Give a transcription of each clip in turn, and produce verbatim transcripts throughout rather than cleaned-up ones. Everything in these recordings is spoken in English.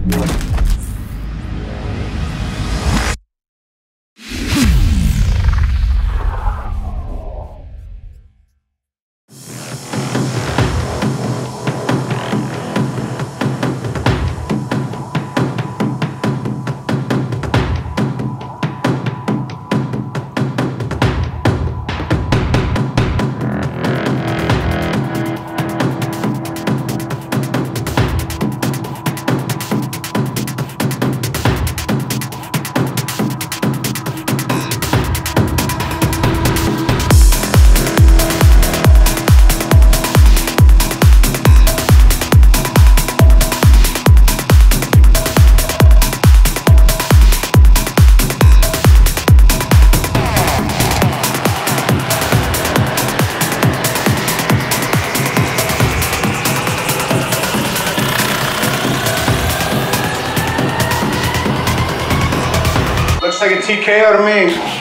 Looks like a T K O to me.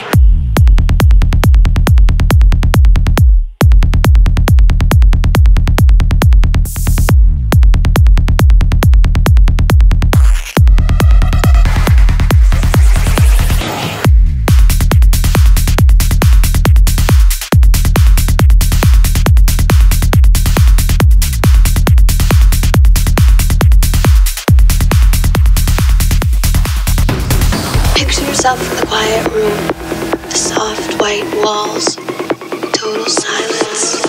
Yourself in the quiet room, the soft white walls, total silence.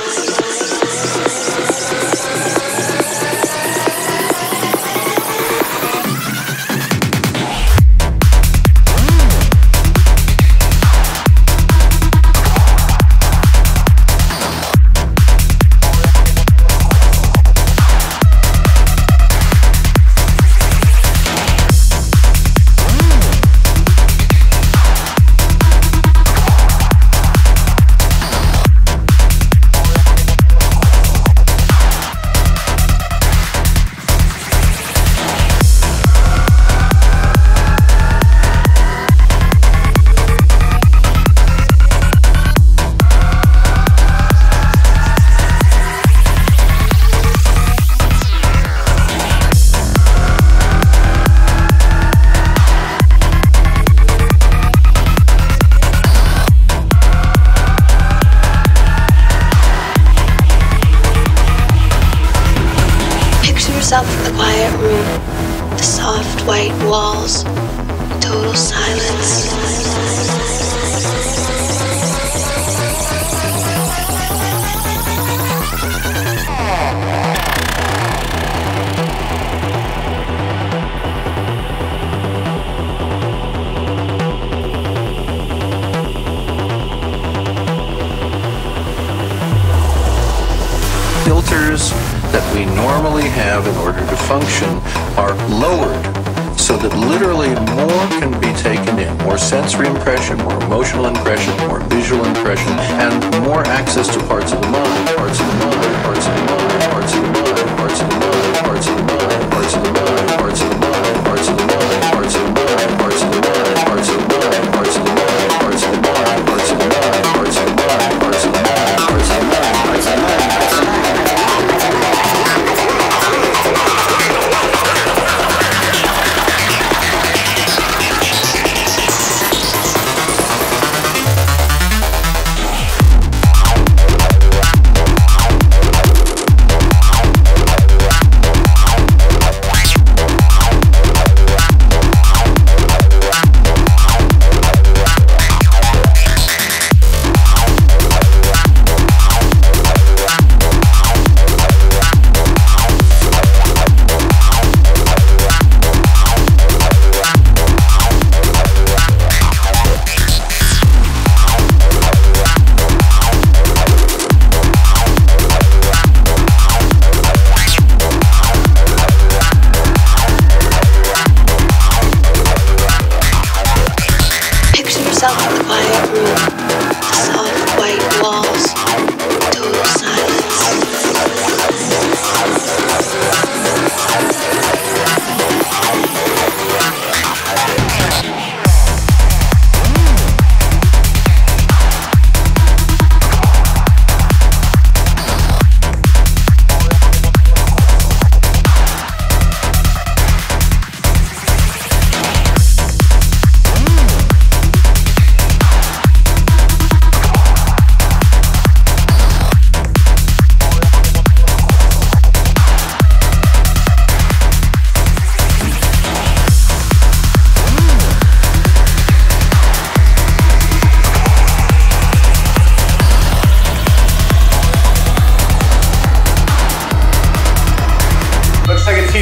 Yourself in the quiet room, the soft white walls, total silence. Filters that we normally have in order to function are lowered so that literally more can be taken in, more sensory impression, more emotional impression, more visual impression, and more access to parts of the mind, parts of the mind, parts of the mind, parts of the mind, parts of the mind, parts of the mind, parts of the mind, parts of the mind, parts of the mind, parts of the mind, parts of the mind, parts of the mind, parts of the mind, parts of the mind, parts of the mind, parts of the mind, parts of the mind, parts of the mind, parts of the mind, parts of the mind.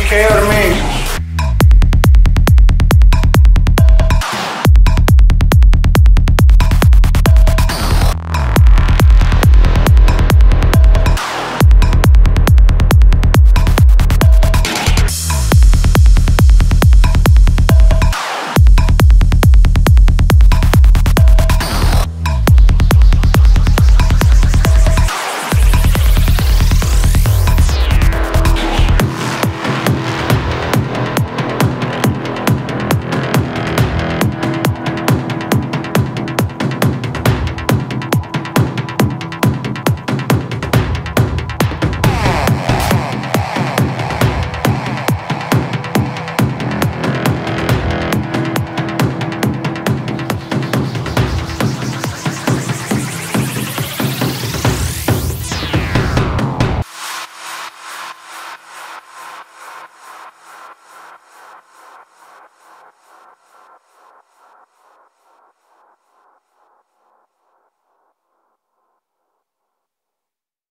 K or me?